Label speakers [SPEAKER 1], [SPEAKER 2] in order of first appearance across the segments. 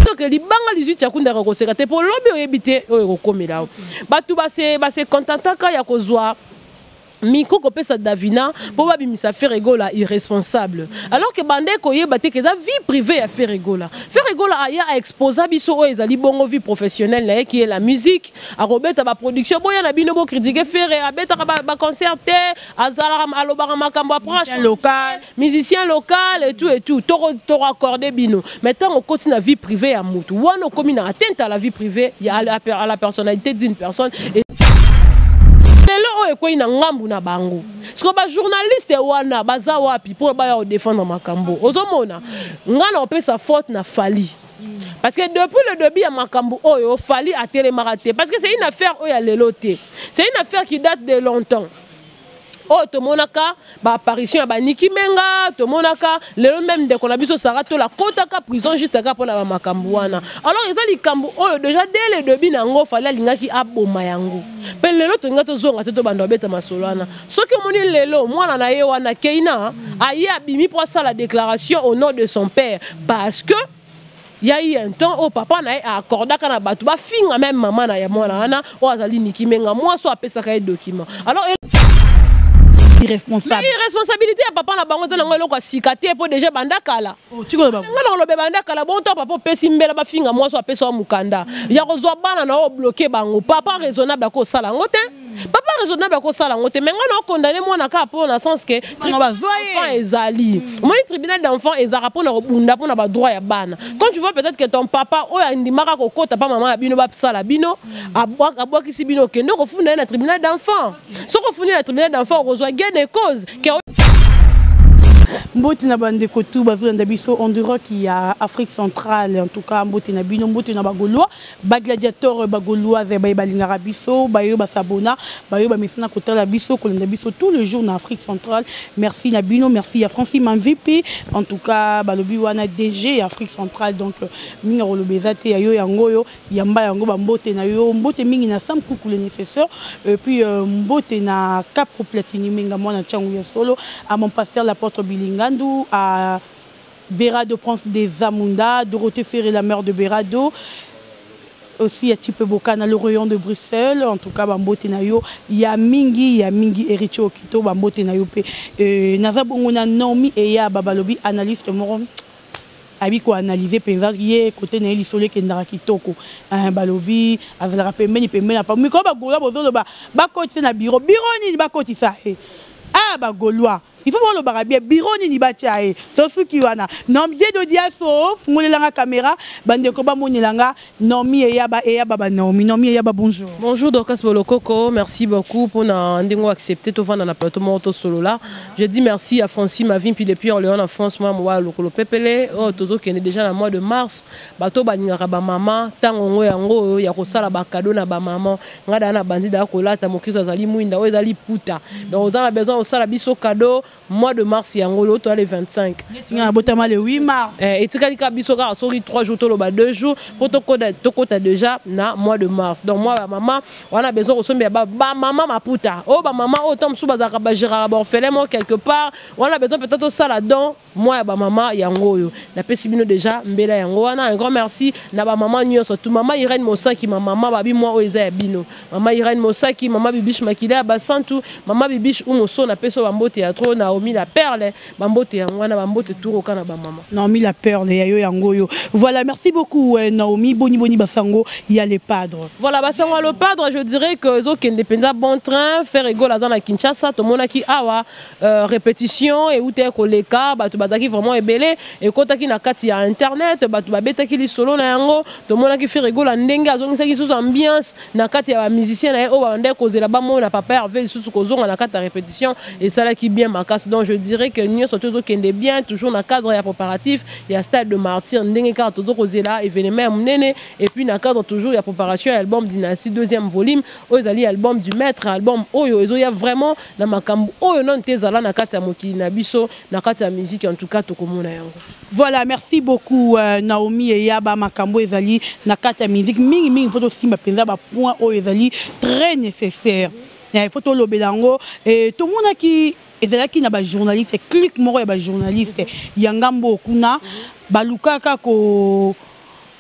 [SPEAKER 1] que libanga 18 yakunda ko sekate pour lobby oyebite oyo komela batu base contentaka ya kozwa Miko kopesa Davina pour babimisa Ferregola irresponsable. Alors que bande koyeba te que vie privée à Ferregola. Ferregola a exposé biso o ezali bongo vie professionnelle qui est la musique, a robeta ba production boya na bino bo critiquer Ferre abeta ba concerté, azala alobara makambo approche local, musicien local et tout to accordé bino. Maintenant on continue la vie privée à mutu. Wano komi na atteinte à la vie privée, il y a à la personnalité d'une personne et lelo oyo na ngambu na bango siko ba journaliste wana baza wapi pour ba ya défendre makambo ozomona ngana opesa faute na Fali parce que depuis le début ya makambo oyo Fali a télémaraté parce que c'est une affaire oyo ya leloté c'est une affaire qui date de longtemps. Oh, tomonaka, ba apparition ba Niki Menga, tomonaka, le même de qu'on a biso sarato la kotaka prison juste à pour la makambuana. Alors ils ont dit kambu oh déjà dès le début nango fallait lingaki aboma yango. Pe lelo to ngato zonga to bando beta masolana. Ce que moni lelo mwana na ye wana keina aye abimi pour ça la déclaration au nom de son père parce que il y a eu un temps où papa n'a accordé kana batu ba finga même maman na ya mwana ana o azali Niki Menga moi so apesa ka document. Alors
[SPEAKER 2] irresponsable.
[SPEAKER 1] Irresponsabilité à papa na bango tana ngolo kwa sikate po déjà bandakala.
[SPEAKER 2] Oh, tu connais pas.
[SPEAKER 1] Ngalo lobe bandakala bon to papa pesi mbela ba finga moi so apesa mukanda. Ya kozwa bana na o bloquer bango. Papa raisonnable ko sala ngote. Papa raisonnable ko sala ngote mais ngana condamner moi na ka po na sens que enfant ezali. Moi tribunal d'enfant ezara po na bunda po na ba droit ya bana. Quand tu vois peut-être que ton papa o ndimaka ko kota pa maman bino ba sala bino abwa kisi bino kendo ko funda na tribunal d'enfant. So ko funda na tribunal d'enfant ko zwa des causes qui
[SPEAKER 2] Mboti na bande kotu bazo ndabiso on dirait qu'il y a Afrique centrale en tout cas mboti na bino mboti na bagolois ba gladiateur bagolois ze ba balingara biso ba yo ba sabona ba yo ba mesina kotala biso ko ndabiso tout le jour na Afrique centrale. Merci na bino, merci à Francis MVP en tout cas ba lobi wana DG Afrique centrale donc minga lo bezate ya yo yango yo yamba yango ba mbote na yo mbote mingi na sam kuku le nécessaire et puis mbote na cap platini minga mona changu ya solo à mon pasteur la porte Bilingandu, à Berado Prince des Amunda, Dorothée Ferré la mère de Berado, aussi à Tipe Bokana le rayon de Bruxelles, en tout cas Bambote Nayo, il y a Mingi héritier Okito, Bambote Nayo pe Nazabongona Nomi et ya Babalobi analyste moron. Abi ko analyser paysage yé côté na lisole kendara kitoko balobi azala pembeni pembeni pa mi ko ba gola bozolo ba koti na bureau ni ba koti sa ba golois il faut voir le barabia bureau ni batiae to suki wana nomie do dia sauf ngolelanga caméra bande ko ba monelanga nomi e ya baba nomi e ya ba bonjour
[SPEAKER 1] Dorcas Bolokoko, merci beaucoup pour na ndingo accepter to vendre na plateau moto solo là. Je dis merci à Francis Mavin puis depuis Orléans en France moi lokolo pepele toto qui est déjà dans le mois de mars bato baningaka ba maman tango yango ya ko sala ba cadeau na ba maman ngada na bandida ko lata mokizo azali muinda o ezali puta donc on a besoin au sala biso cadeau mois de mars yangolo to le 25
[SPEAKER 2] na botama le 8 mars
[SPEAKER 1] et tikalika biso ka sori 3 jours to loba 2 jours pour to kota déjà na mois de mars donc moi maman on a besoin osombi ba maman maputa oh ba maman autant msuba za ka ba gérard orphelin quelque part on a besoin peut-être au sala don moi ba maman yangoyo na pesi bino déjà mbela yango wana un grand merci na ba maman nyonso tout maman Irène Mosaki ma maman babi moi o eza bino maman Irène Mosaki maman Bibiche Makila ba santu maman Bibiche umoso na peso bambote ya trop Naomi la perle bambote yango na bambote tout kana ba maman
[SPEAKER 2] Naomi la perle ya yo yangoyo voilà merci beaucoup Naomi boni basango il y a les padres
[SPEAKER 1] voilà basango le padre je dirais que zo indépendant bon train faire rigole dans la Kinshasa to monaki awa répétition et ute koleka batu bataki vraiment ebelé et kotaki na kati ya internet batu babetaki li solo na yango to monaki faire rigole ndenge azongisaki sous ambiance na kati ya ba musicien na o bande kozela ba mo na papa Hervé sous kozonga na kati ya répétition et ça là qui bien ma casse donc je dirais que nous sommes toujours bien toujours dans cadre ya préparatif il y a stade de martyr ndenge ka toujours kozela événement munene et puis na cadre toujours ya préparation album Dynastie deuxième volume ozali album du maître album oyo ezo ya vraiment na makambo oyo non tezala na kati ya mokili na biso na kati ya musique en tout cas tokomona yango
[SPEAKER 2] voilà merci beaucoup Naomi et Yaba makambo ezali na kati ya musique mingi faut aussi mapenza ba point oyo ezali très nécessaire il faut to lobelango et tout le monde qui ezalaki na ba journaliste clic moko ya ba journaliste yangambo kuna balukaka ko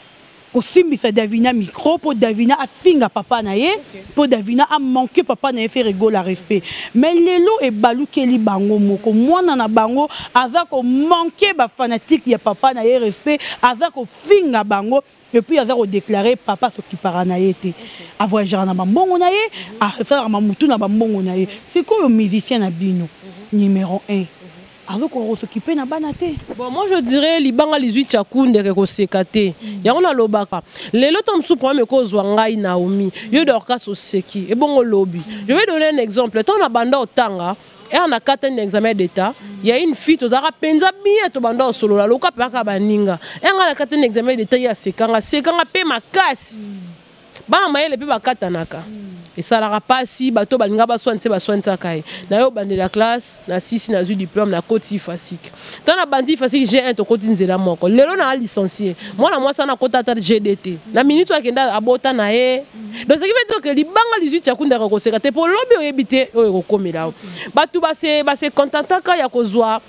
[SPEAKER 2] kosimbisa Davina micro pour Davina a finga papa na ye pour Davina a manqué papa na ye fait rigole la respect mais lelo e balukeli bango moko mwana na bango aza ko manquer ba fanatique ya papa na ye respect aza ko finga bango et puis aza ko déclarer papa s'occupera na ye te a voyager na bambongo na ye a faire mamutu na bambongo na ye c'est quoi le musicien na bino numéro 1 alors qu'on s'occupe na banate.
[SPEAKER 1] Bon, moi je dirais libanga 18 chakunde ko sekate. Ya on a lobaka. Lelo tom sou problème ko zwangai Naomi. Yo dorka so seki. Et bon lobby. Je vais donner un exemple. Tant na banda otanga et on a quatre un examen d'état. Il y a une fille tozara penza bien to banda solo la loka paka baninga. Et on a quatre un examen d'état ya sekanga pe makasi. Ba mayele pe bakatanaka. Et ça n'aura pas si bateau balinga bassoine sakai. Na yo bande la classe na 6 na diplôme na koti fasik. Dans la bandi fasik j'ai un to koti nzela moko. Lelo na licencié. Moi ça na kota ta GDT. Na minute akenda abota na e. Donc ce qui veut dire que libanga 18 chakunda ko sekate pour lobby oyebite oyo komela. Batu base contentaka ya kozwa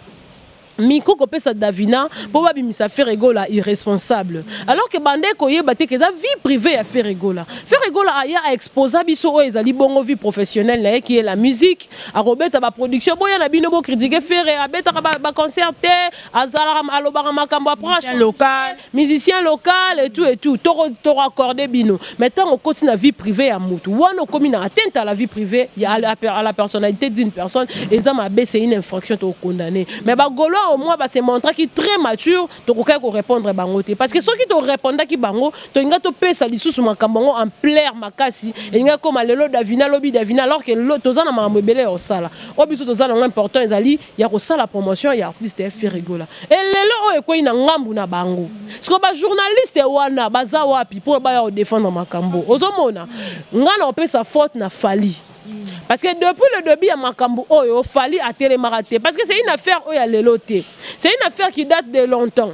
[SPEAKER 1] Miko kopesa Davina pour babimisa faire rigola irresponsable alors que bande koyeba te que da vie privée à faire rigola aya a exposer biso o ezali bongo vie professionnelle na qui est la musique a robeta ba production boya na bino bo critiquer faire abeta ba concerter azala alobara makambo approche
[SPEAKER 2] local
[SPEAKER 1] musicien local et tout to accorder bino maintenant on continue la vie privée à mutu wana komi na atteinte à la vie privée il y a à la personnalité d'une personne et ça m'a c'est une infraction to condamner mais ba golo au moins bah c'est montré qui très mature to ko répondre bangote parce que ceux qui te répondent qui bango to nga to pesa lisusu makambo en plaire makasi et nga comme lelo Davina lobby Davina alors que l'autre tozana mambo belé au sala obiso tozana important ezali ya ko sala promotion ya artiste fait rigola et lelo o ko ina ngambu na bango parce que ba journaliste wana baza wapi pour ba ya défendre makambo ozomona ngana on pesa faute na Fali. Parce que depuis le début, il y a Makambu, il fallait atterrir Maraté. Parce que c'est une affaire où il y a les lotés. C'est une affaire qui date de longtemps.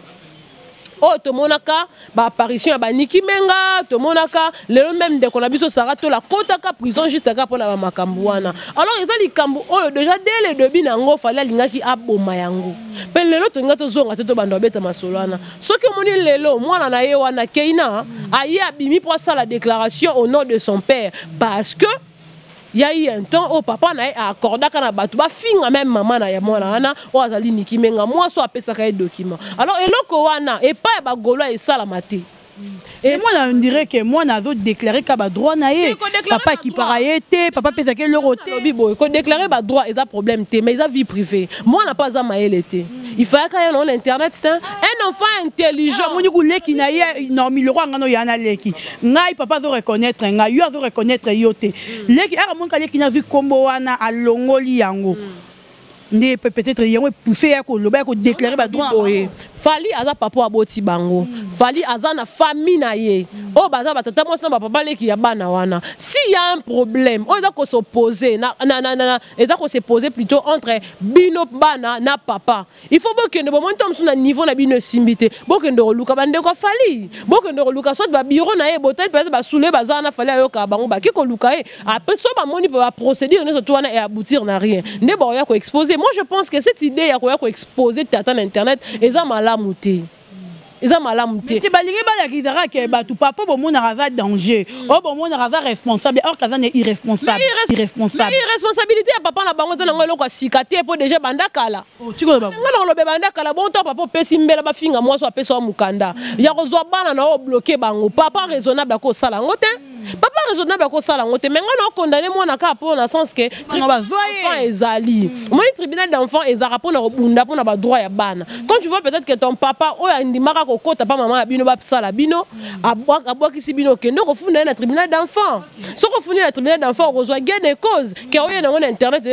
[SPEAKER 1] Oh, tout le monde a apparition à Niki Menga, tout le monde a le même de qu'on a vu sur Sarato, la côte à prison juste à pour la Makambouana. Alors, il y a des Kambu, déjà dès le début, il fallait qu'il y ait un bon mayango. Mais le lot, il y a des gens qui ont été masolana. Ce que mon lelo, moi, on a eu un Keina, a eu abimi pour ça la déclaration au nom de son père. Parce que il y a eu un temps où papa n'a accordé qu'à battu ba finga même maman na ya mwana ana o azali Niki Menga moi so apesa ka document alors eloko wana et pas ba golo et sala maté
[SPEAKER 2] et moi on dirait que moi n'a déclaré ka ba droit na ye papa qui paraïté papa pesa que l'euro té
[SPEAKER 1] bibo ko déclarer ba droit et ça problème té mais ça vie privée moi n'a pas à maël été il fallait qu'il y ait un internet c'est un enfant intelligent
[SPEAKER 2] moni goulé qui na ye non mi le roi ngano yana leki ngai papa zo reconnaître ngai yo zo reconnaître yote leki ara mon kale qui na vu kombo wana alongoli yango ne peut-être yango pousser ya ko loba ko déclarer ba droit
[SPEAKER 1] Fali aza papa aboti bango Fali aza na famille na ye o baza batata mo na papa leki ya bana wana s'il y a un problème o eza ko s'opposer eza ko se poser plutôt entre bino bana na papa il faut que ne moment tom sur na niveau na bino simbité que ndo luka bande ko Fali que ndo luka soit ba bureau na ye botel peut-être ba souler baza na Fali ayoka bango ba ki ko luka e après so ba moni ba procédure ne surtout wana et aboutir na rien ne ba ya ko exposer moi je pense que cette idée ya ko exposer tata na internet eza malamu te eza malamu te
[SPEAKER 2] te balingi ba yakizara ke ba tout papa bo mona raza danger o bo mona raza responsable or kaza ne irresponsable
[SPEAKER 1] irresponsabilité ya papa na bango za ngolo ko sikate po déjà banda kala
[SPEAKER 2] tu ko ba
[SPEAKER 1] ngalo lobe banda kala bon to papa pesi mbela ba finga moi so apesa mukanda ya kozwa bana na o bloquer bango papa raisonnable ko sala ngote papa raisonnable ko sala ngote mais ngana condamner moi na ka pour na sens que
[SPEAKER 2] no ba zoye
[SPEAKER 1] ezali moi tribunal d'enfant ezara pour na bunda pour na ba droit ya bana quand tu vois peut-être que ton papa o ndimaka ko kota pa maman bino ba sala bino abwaki si bino ke ndoko funda na tribunal d'enfant soko funda na tribunal d'enfant kozwa gain de cause ke oyo na internet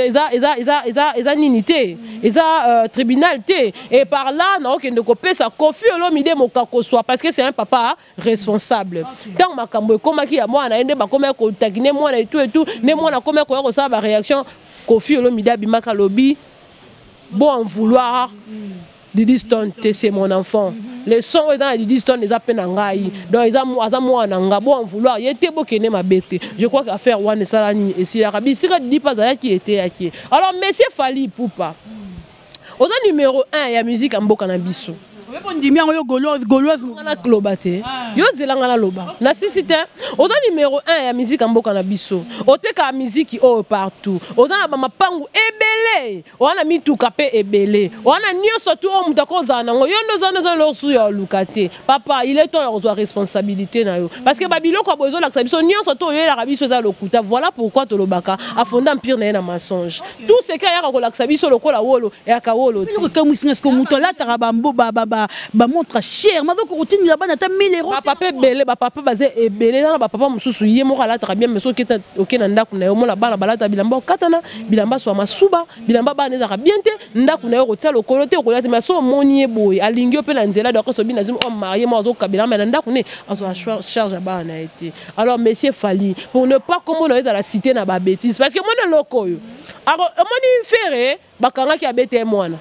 [SPEAKER 1] eza ninité eza tribunal té et par là na okende ko pesa kofi olomide mokako soit parce que c'est un papa responsable tant makambo ekomaki ya mwana ende ba koma ko tagine mwana et tout ne mwana koma ko ça ba réaction kofi olomide abimaka lobi bon en vouloir Didi Stone, c'est mon enfant. Les sons dans Didi Stone, les appels en gaï. Donc, ils ont moi en gabo en vouloir. Il était beau qu'il ma bête. Je crois qu'à faire One Salani et si l'Arabie, si dit pas à qui était à qui. Alors, monsieur Fali Poupa. Au numéro 1, il y a musique en Bokanabiso.
[SPEAKER 2] on dit bien gauloise
[SPEAKER 1] na kloba te yo zelanga na loba na sisi te oza numéro 1 ya musique mboka na biso oteka musique o partout oza na mapangu ebele wana mituka pe ebele wana nyonso tu o mutako za nango yo ndo za losu ya lukate papa il est temps de reçoit responsabilité na yo parce que babilo ko bozo la biso nyonso to yo la biso za lokuta voilà pourquoi to lobaka afonda empire na mensonge tout ce qu'il y a ko la biso lokola wolo ya ka wolo te
[SPEAKER 2] ko musina sko muto la tarabambo ba montre cher mazo ko routine la bana ta 1000 euros
[SPEAKER 1] papa ebele papa bazé ebele na papa mususu ye moko ala ta bien mais so keta okena ndaku na yo mola bana balata bilamba okatana bilamba so masuba bilamba bana za bien te ndaku na yo ko tia lokolo te ko lati mais so moni boy alingi pe na nzela donc so bina zimu o marié mo zo kabila mais ndaku ne aso charge bana été alors monsieur Fally pour ne pas comme on est dans la cité na ba bêtise parce que moi na lokoyo alors moni ferré bakanga ki abete mwana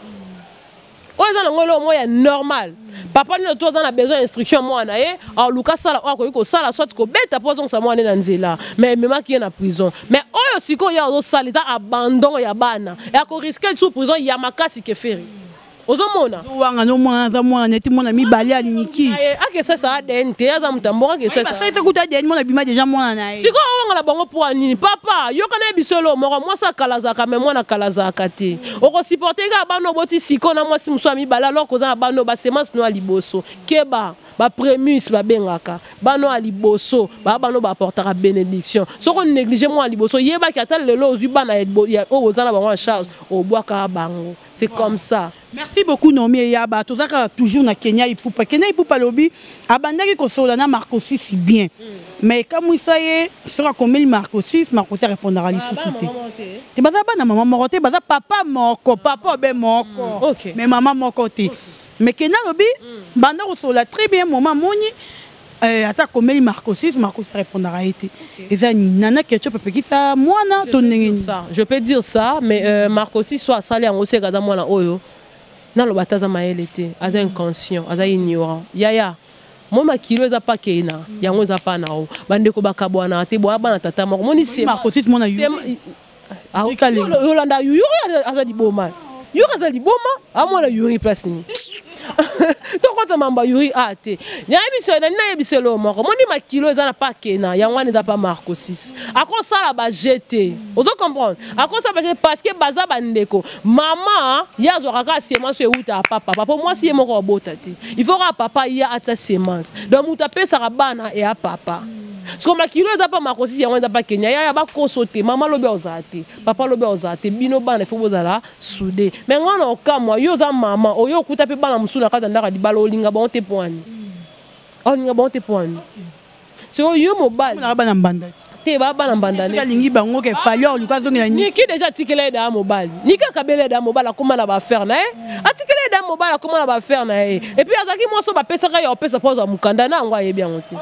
[SPEAKER 1] oza na ngolo moya normal papa ni to za na besoin d'instruction mwana ye alors luka sala o ko sala soit ko beta pozo sa mwana na nzela mais même qui est na prison mais oyo siko ya ozo salita abandon ya bana ya ko risquer sous prison ya makasi ke feri ozomona
[SPEAKER 2] wanga no mwana mwana neti mwana mibali aliniki
[SPEAKER 1] ake sasa adente aza mutamboka ke sasa
[SPEAKER 2] sasa kuta deni mwana bima déjà mwana na ye
[SPEAKER 1] siko wanga la bango pour nini papa yo kana bisolo moko moi sa kalazaka mais mwana kalazaka te oko supporter ka bano boti siko na moi si muso mibali alors ko za bano ba semence no aliboso keba ba prémisse ba bengaka bano aliboso ba bano ba portera bénédiction soko négliger moi aliboso yeba ki atal lelo ozu bana ya o ozana bango en charge o boaka bango c'est comme ça.
[SPEAKER 2] Merci beaucoup Nomi Yaba. Tout ça toujours na Kenya Ipupa. Kenya Ipupa lobby abandaki ko solana Marco 6 si bien. Mais comme ça y est, sera comme il Marco 6 répondra à l'issouté. Tu baza ba na maman moroté, baza papa moko, papa be moko.
[SPEAKER 1] OK.
[SPEAKER 2] Mais maman moko te. Mais Kenya lobby banda ko sola très bien maman moni ata comme il Marco 6 répondra à été. Ezani nana ketchup pe ki sa mwana to ndengeni.
[SPEAKER 1] Ça, je peux dire ça mais Marco 6 soit sali en oseka da mwana oyo. Na lo bataza maele te, aza inconscient, aza ignorant. Yaya. Moi ma kilo eza pa keina, yango eza pa na o. Bande ko bakabwana te bo abana tata moko. Moni c'est
[SPEAKER 2] Marco 6 mona yu.
[SPEAKER 1] Ah, Yolanda yu aza di boma. Yu aza di boma, amona yuri place ni. Toko mamba yuri ate. Nyabiso na nayebiselo moko. Moni ma kilo eza na pa keina, yango eza pa Marco 6. Ako sala ba jeter. Ozo comprendre. Ako ça parce que baza bandeko. Maman, ya zoraka semence euta papa. Papa moi si moko bota te. Il faut que papa ya ata semence. Donc muta pesa bana et a papa. Parce que ma kilo eza pa Marco 6 yango eza pa Kenya ya ba kosote maman lobe ozate papa lobe ozate bino bana faut bozala soudé mais ngana okamwa yo za maman oyo kuta pe bana musuna kata ndaka di balo linga bon te poani olinga bon te poani so yo mobile
[SPEAKER 2] na bana mbanda
[SPEAKER 1] te ba bana mbanda ne
[SPEAKER 2] lingi bango ke fallo luka zongela
[SPEAKER 1] ni ki déjà tikele da mobile ni ka kabele da mobile comment na ba faire na atikele da mobile comment na ba faire na et puis azaki mo so ba pesa ka yo pesa pose mukanda na ngwa ye bien oti.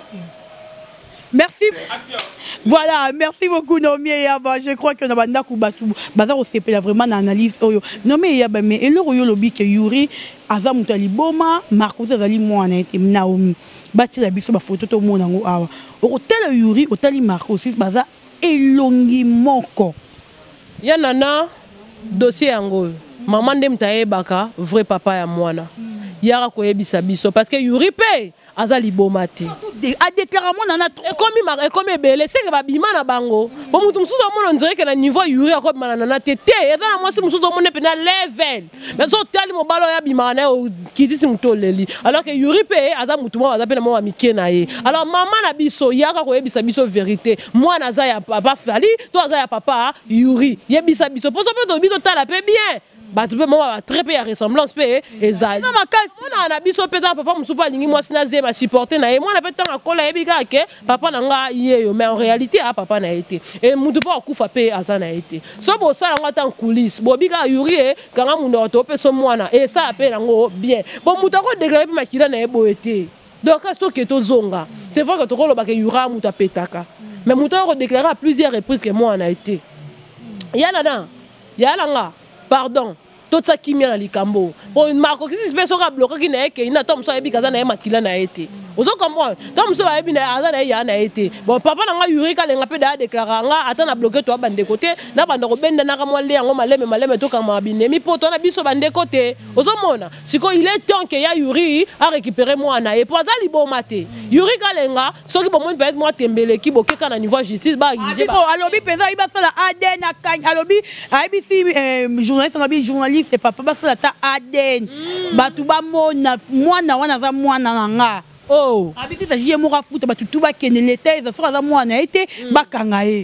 [SPEAKER 2] Merci. Action. Voilà, merci beaucoup Nomi Yaba. Je crois que na banda ku batu baza ko sepela vraiment na analyse oyo. Nomi Yaba mais eloko yo lobi ke Yuri aza mutali boma Marco azali mwana ete Naomi. Bati la biso ba photo to mona ngo awa. Hôtel Yuri, hôtel Marco 6 baza elongi moko.
[SPEAKER 1] Ya nana dossier yango. Maman ndem tayebaka vrai papa ya mwana. Yara ko yebisa biso parce que Yuri pe azali bomati
[SPEAKER 2] a déclaré mon nana
[SPEAKER 1] et comme belé c'est que ba bima na bango bon mutu mususu on dirait que na niveau Yuri a comme nana tete et dans moi si mususu on est na level mais so tali mo balo ya bima na kiti si mutu leli alors que Yuri pe aza mutu mo aza pe na mo amike na ye alors maman na biso yara ko yebisa biso vérité moi naza ya papa Fally to aza ya papa Yuri yebisa biso pour so pe to biso tala pe bien bah tu peux moi très peu de ressemblance pe ezali na makasi on a biso pe ta papa musupa lingi moi sina zema supporter na et moi na pe tanga kola ebika ke papa na nga yeyo mais en réalité a papa na été et mutu pa kufa pe azana été so bo sala ngata en coulisses bo bika Yuri kanga mundo to pe so mwana et ça pe nango bien bon mutu ko déclarer pe makila na ebo été donc asto ke to zonga c'est vrai que to ko ba ke Yura mutu petaka mais mutu ko déclarer à plusieurs reprises que moi na été yala nga pardon tout ça qui mient dans les cambo pour une marque qui se fait sur bloquer qui n'est que il n'a pas besoin de bicaza na makila na été ozo comprendre tant muso ba ebina aza na ya na été bon papa na nga Yuri Kalenga pe da déclarer nga ata na bloquer to bande côté na bande ko benda na ka mo le yango maleme to ka mabine mi poto na biso bande côté ozo mona siko il est temps que ya Yuri a récupérer moi na et pour ça liboma te Yuri Kalenga soki bon peut être moi tembele ki bokeka na niveau justice ba exiger
[SPEAKER 2] ba alobi peza iba sala ADN alobi ABC journaliste et papa ba sala ta ADN batu ba mona mwana wana za mwana nga
[SPEAKER 1] oh
[SPEAKER 2] ABC ça j'ai mo rafuta batu tuba kene l'état ça sera za mwana été bakanga e.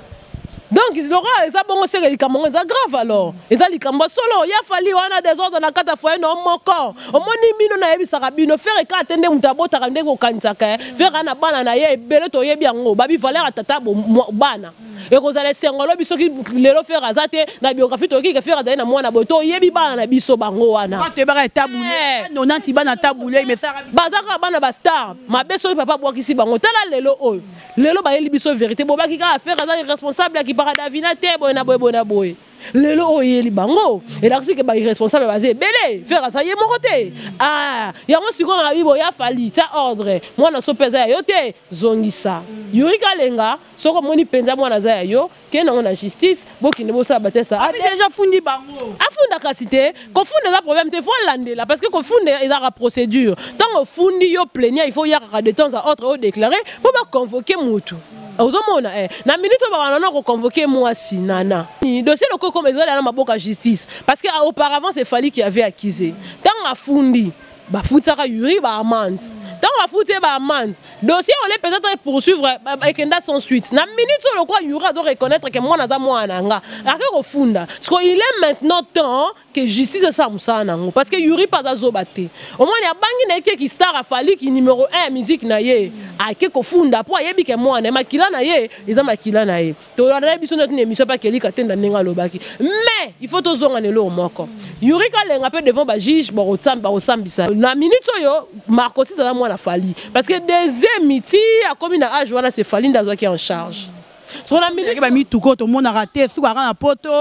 [SPEAKER 1] Donc ils l'aura ça bon c'est que likambo ça grave alors et ça likambo solo il a fallu on a des ordres na kata foyer no moko o moni mino na yebisa rabino faire ka atende mutabota kande ko kansaka faire na bana na ye bele to yebi yango babi valeur atata bana et ko zale sengolo biso ki lelo faire azate na biographie to ki ke faire azale na mwana boto yebi bana na biso bango wana
[SPEAKER 2] te ba tabule nona ti bana tabule mais ça
[SPEAKER 1] bazaka bana ba star ma beso papa bwakisi bango tala lelo oyo lelo ba yeli biso vérité bo baki ka faire azale responsable ki para Davina te bona boy lelo oyeli bango et là c'est que ba irresponsable basé belé faire ça yé moroté ah yango siko na bibo ya fali ta ordre moi na so pesa yo te zongisa Yuri Kalenga soko moni penza moi na za yo ke na na justice bokine bo sa batesa
[SPEAKER 2] a déjà fundi bango
[SPEAKER 1] afunda kasite ko funda za problème te faut landela parce que ko funda ils a procédure tant fundi yo plaignant il faut y a de temps à autre au déclarer pour pas convoquer mutu ozomona na minute ba wana ko convoquer moi si nana dossier le comme ezali na maboka justice parce que auparavant c'est Fali qui avait accusé tant afundi ba futaka Yuri ba amende tant ba futé ba amende dossier on les peut-être poursuivre ekenda sans suite na minute le quoi Yuri doit reconnaître que moi na za moi nanga akeko funda parce qu'il est maintenant temps que justice ça musana nango parce que Yuri pas azobate au moins ya bangi na eke ki star a Fali qui numéro 1 musique na ye akeko funda po yebi ke moi na makila na ye eza makila na ye to na biso notre émission pas keli katenda nenga lobaki mais il faut tozonga ne lo moko Yuri Kalenga pe devant ba juge ba osambisa na minute yo Marco si ça moi la Fali parce que deuxième miti a commis na âge wana c'est Fali ndazo qui en charge sur la minute
[SPEAKER 2] ba mi tuko to mona raté sou na poto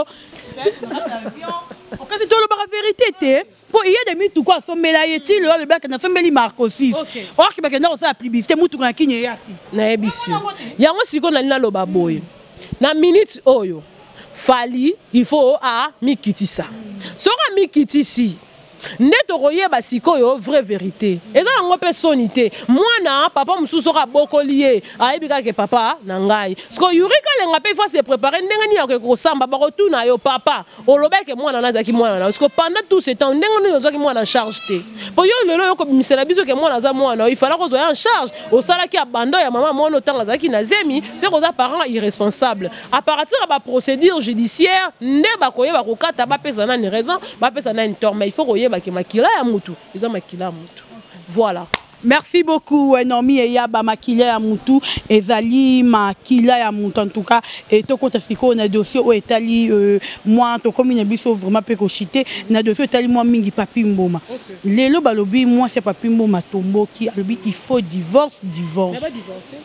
[SPEAKER 2] on quand tout le vérité te pour il y a des mi tuko sommela yeti le bac na sommeli Marco 6 or ki ba na ça publicité mutu na kinye yaki
[SPEAKER 1] na ebisi yango siko na lina loba boy na minute oyo Fali il faut a mikitisa sora mikitisi neto koyeba sikoyo vraie vérité et dans ngo personnalité mwana papa mususu ka bokolié ayebika ke papa na ngai siko Yuri Kalenga pe faut se préparer ndenge ni ko samba ba rotuna yo papa olobeke mwana na zaki mwana na siko pendant tout ce temps ndenge ni ozaki mwana charge te po yo lelo yo ko misela biso ke mwana za mwana il fallait ko zo en charge au sala ki abandon ya mama mwana tanga zaki na zemi c'est ko za parent irresponsable à partir ba procédure judiciaire nde ba koyeba ko kata ba pesa na ni raison ba pesa na ni tort mais il faut makila ya mutu eza makila ya mutu voilà.
[SPEAKER 2] Merci beaucoup Nomi et Yaba makila ya mutu ezali makila ya mutu en tout cas et to kota siko na dossier o etali moi to comme na biso vraiment pe ko chiter na dossier etali moi mingi papi mboma lelo balobi moi c'est papi mboma tombo qui alobi il faut divorce
[SPEAKER 1] mais pas divorcer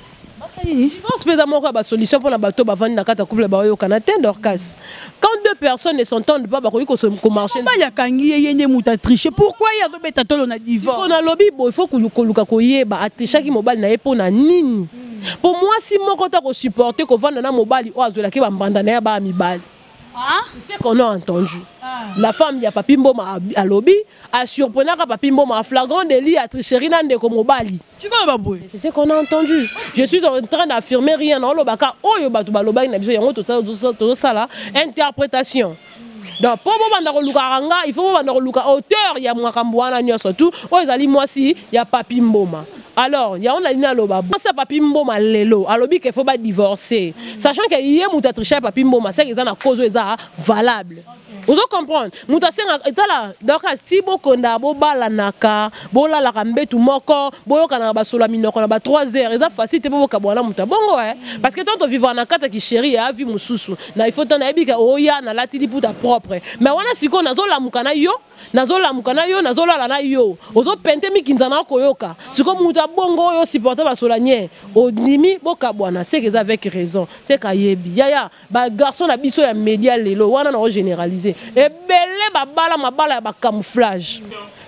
[SPEAKER 1] divorce peut d'avoir une solution pour la bateau bavandi na kata couple ba yo Canada Dorcas quand deux personnes ne s'entendent pas ba ko marcher
[SPEAKER 2] ba ya kangi yende muta tricher pourquoi ya zo beta tolo na divorce
[SPEAKER 1] on a lobby bon il faut que luka ko yeba atricher ki mobile na epo na nini pour moi si moko ta ko supporter ko vanda na mobile o azola ki ba mbanda na ya ba mibali c'est qu'on a entendu. La femme il y a papi mboma à lobby a surprenant à papi mboma à flagrant délit à tricherie dans des komobali.
[SPEAKER 2] Tu connais pas boy?
[SPEAKER 1] C'est ce qu'on a entendu. Je suis en train d'affirmer rien dans le baka oyo batu baloba na biso yango tout ça là interprétation. Donc pour banda ko lukaranga il faut banda ko luka auteur ya mwakambo wana nyoso tout o ezali mwasi ya papi mboma. Alors, il y a un alina loba. Ça papi mboma lelo. Alobi qu'il faut pas divorcer. Sachant que hier muta tricher papi mboma, c'est que ça na cause eza valable. Vous comprenez? Muta senga etala donc si bo konda bo bala naka, bo la la kambe tout moko, bo kana ba sola minoko na ba 3 heures, eza facile te bo kabwana muta bongo parce que tant on vivre na kata ki chéri a vu mususu. Na il faut ton ebika oya na latili puta propre. Mais wana siko nazo la mukana yo, nazo la na yo. Ozo pente mikinza na koyoka. Siko muta bongo yo supporter ba solanier odimi boka bwana c'est que avec raison c'est kayebi yaya ba garçon na biso ya média lelo wana na généraliser et belé ba bala mabala ba camouflage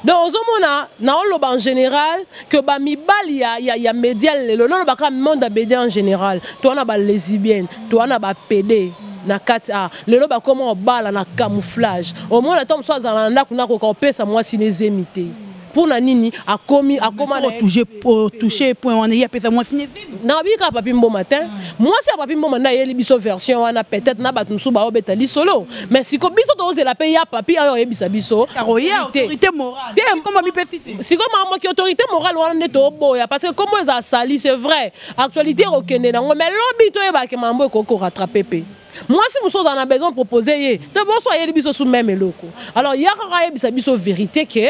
[SPEAKER 1] donc ozomona na oloba en général que ba mibali ya média lelo non ba ka monde bédé en général to na ba lesbienne to na ba pédé na kati lelo ba comment bala na camouflage au moins la tombe soit dans la kuna ko pesa moi sinezemité pour na nini akomi
[SPEAKER 2] toucher point on y a pesa moi sinezemité
[SPEAKER 1] na bika papi mbo matin moi c'est papi mbo na yeli biso version wana peut-être na batu musu ba obetali solo mais si ko biso to ozela pe ya papi ayo yebisa biso
[SPEAKER 2] autorité morale comment mi pesité
[SPEAKER 1] si comme moi qui autorité morale wana neto boya parce que comment ça sali c'est vrai actualité okende nango mais lobi to yeba ke mambo ko rattraper pe. Moi, si nous avons besoin de proposer, d'abord, soyez les sous même locaux. Alors, il y a une vérité que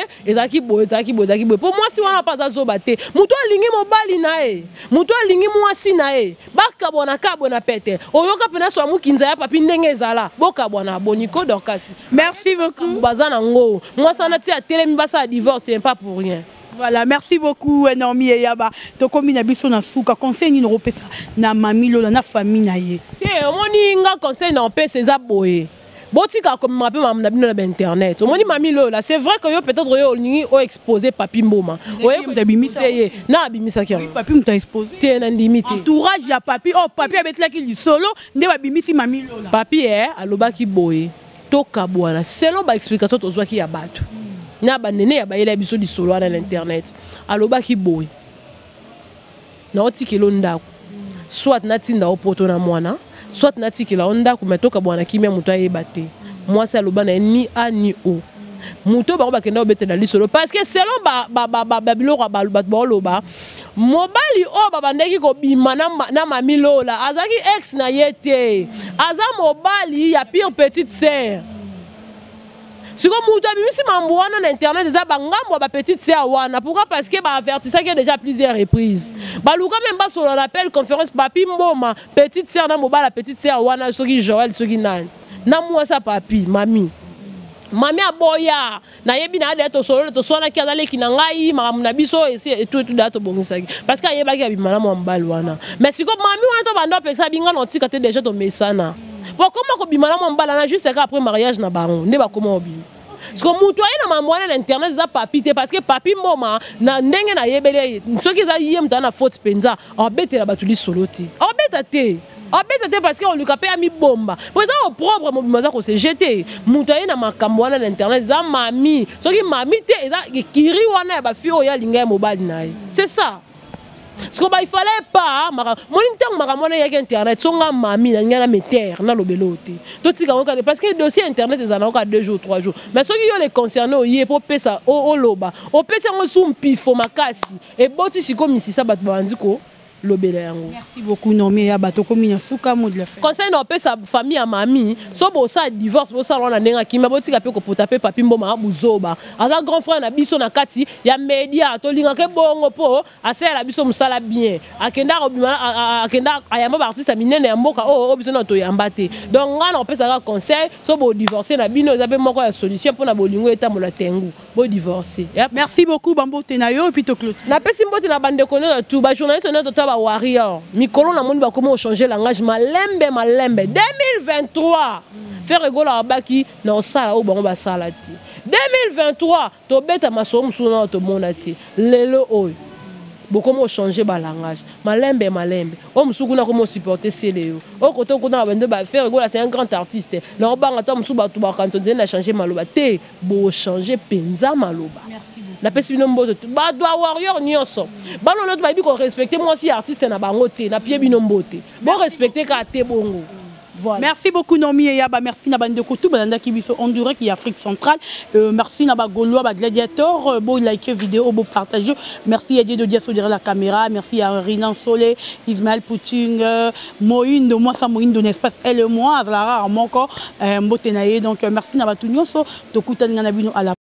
[SPEAKER 1] pour moi, si on n'a pas d'azobate, muto lingi mobali nae, muto lingi mwasi nae, baka bona kabona pete. Oyoka pena so amu kinza papi ndenge zala, boka bona boniko dorkasi.
[SPEAKER 2] Merci beaucoup.
[SPEAKER 1] Bazana ngo. Moi, ça n'a tia télé mi basa divorce, c'est pas pour rien.
[SPEAKER 2] Voilà, merci beaucoup Naomi Eyaba. To komi na biso na suka conseil ni ropesa na mami lola na famille na ye.
[SPEAKER 1] Omoni nga conseil na pesa za boye. Botika comme m'a pe na bino na internet. Omoni mami lola, c'est vrai que yo peut-être yo lingi o exposer papi mboma.
[SPEAKER 2] Oye mtabimisa
[SPEAKER 1] ye. Na bimisa ki.
[SPEAKER 2] Papi mta exposer.
[SPEAKER 1] Te na limite.
[SPEAKER 2] Entourage ya papi, oh papi abetla ki li solo, nde ba bimisi mami lola.
[SPEAKER 1] Papi aloba ki boye. Toka bwana. Selon ba explication tozwa ki ya batu. Na bandene ya bayela biso di solo na l'internet aloba ki boy na otikelo ndako soit na tinda opoto na mwana soit na tikela ndako metoka bwana kimia muto ayeba te moi ça aloba na ni a ni o muto ba kenda obete na lisolo parce que selon ba biloko ba loba mobali o babandeki ko bima na mami lola azaki ex na yete aza mobali ya pire petite sœur. Si vous avez un internet, vous avez petite sœur. Pourquoi? Parce que avertissement qui a déjà plusieurs reprises. Balouka même pas sur l'appel conférence papi mboma petite sœur na mobile petite sœur wana soki Joël soki nan. Na moi ça papi mami. Mami aboya na yebi na ade to solo to sona ki azale ki na ngai na biso et tout dato bongisaki parce que ayeba ki abimana mo mbali wana. Mais si ko mami wana to bando peksa binga noti kate déjà to mesana. Pourquoi ko bimana mo mbala na juste après mariage na bango ne ba comment obima. Parce que mutoye na mamwana na internet za papi te parce que papi mboma na ndenge na yebele soki za yem ta na faute penza obetela batuli solo te. Obeta te parce que on lui capé ami bomba. Pour ça au propre mobimaza ko se jeter. Mutoye na makambo wana na internet za mami. Soki mami te eza kiri wana ba fi oya linga mobile nae. C'est ça. Parce qu'il fallait pas, mon internet, son mami, na meter, na lobelote. Parce que le dossier internet est en 2 jours, 3 jours. Mais ceux qui les concernés, ils peuvent payer ça au loba. Au pesa on soum pifo makasi. Et boti si comme ici ça bat bandiko.
[SPEAKER 2] Merci beaucoup Nomi ya bato komi na suka mo de la fête.
[SPEAKER 1] Conseil na pe sa famille à mami, so bo sa divorce bo sa na nenga ki maboti ka pe ko potape papi mboma buzoba. Aka grand frère na biso na kati ya media to linga ke bongo po asela biso musala bien. Akenda akenda ayamba ba artiste minene ya mboka o biso na to yamba te. Donc nga na pe sa conseil so bo divorcer na bino za pe moko ya solution pour na bolingo eta mola tengu. Bo divorcer.
[SPEAKER 2] Merci beaucoup Bambo Tenayo et puis to clôt.
[SPEAKER 1] Na pe simbote na bande kono tout ba journaliste na to warrior mikolo na moni ba comment changer langage malembe 2023 faire rigolo abaki na osala o bango ba sala ti 2023 to beta masomo suna to monati lelo oyo beaucoup changer ba langage malembe o musuku na comment supporter celeo o koto kuna bande ba faire rigolo c'est un grand artiste na obanga to musu ba to ba kantonze na changer maloba te bo changer penza maloba. La personne ba doit warrior nyonso ba no ba bi ko respecter moi si artiste na bango te na pied binombo te bon respecter ka te bongo. Voilà. Merci beaucoup Nomi Eyaba, merci na bande ko tout balanda ki biso Honduras qui Afrique centrale, merci na ba Gaulois ba gladiateur, bon like vidéo, bon partager, merci à Dieu de Diaso derrière la caméra, merci à Rinan Solé, Ismaël Pouting, Moïne de moi ça Moïne de l'espace elle et moi Azlara moko mbotenaye donc merci na ba tout nyonso to kutani na bino à la